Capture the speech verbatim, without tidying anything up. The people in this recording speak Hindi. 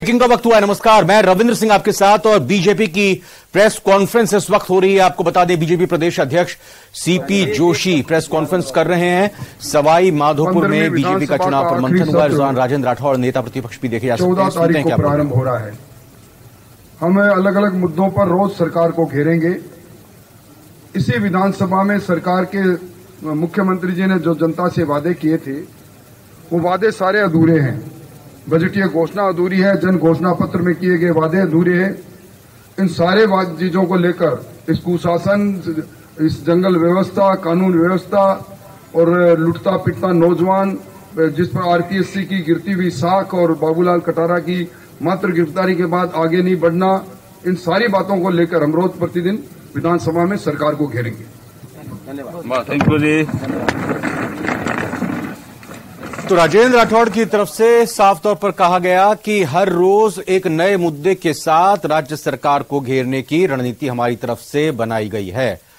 ब्रेकिंग का वक्त हुआ है। नमस्कार, मैं रविंद्र सिंह आपके साथ और बीजेपी की प्रेस कॉन्फ्रेंस इस वक्त हो रही है। आपको बता दें, बीजेपी प्रदेश अध्यक्ष सीपी जोशी प्रेस कॉन्फ्रेंस कर रहे हैं। सवाई माधोपुर में बीजेपी का चुनाव पर मंथन हुआ। इस दौरान राजेंद्र राठौड़ नेता प्रतिपक्ष भी देखे जा सकते हैं। चौदह तारीख को प्रारंभ हो रहा है। हम अलग अलग मुद्दों पर रोज सरकार को घेरेंगे। इसी विधानसभा में सरकार के मुख्यमंत्री जी ने जो जनता से वादे किए थे, वो वादे सारे अधूरे हैं। बजटीय घोषणा अधूरी है, जन घोषणा पत्र में किए गए वादे अधूरे हैं। इन सारे चीजों को लेकर इस कुशासन, इस जंगल व्यवस्था, कानून व्यवस्था और लुटता पिटता नौजवान, जिस पर आरपीएससी की गिरती हुई साख और बाबूलाल कटारा की मात्र गिरफ्तारी के बाद आगे नहीं बढ़ना, इन सारी बातों को लेकर हम रोज प्रतिदिन विधानसभा में सरकार को घेरेंगे। धन्यवाद। Thank you ji. तो राजेंद्र राठौड़ की तरफ से साफ तौर पर कहा गया कि हर रोज एक नए मुद्दे के साथ राज्य सरकार को घेरने की रणनीति हमारी तरफ से बनाई गई है।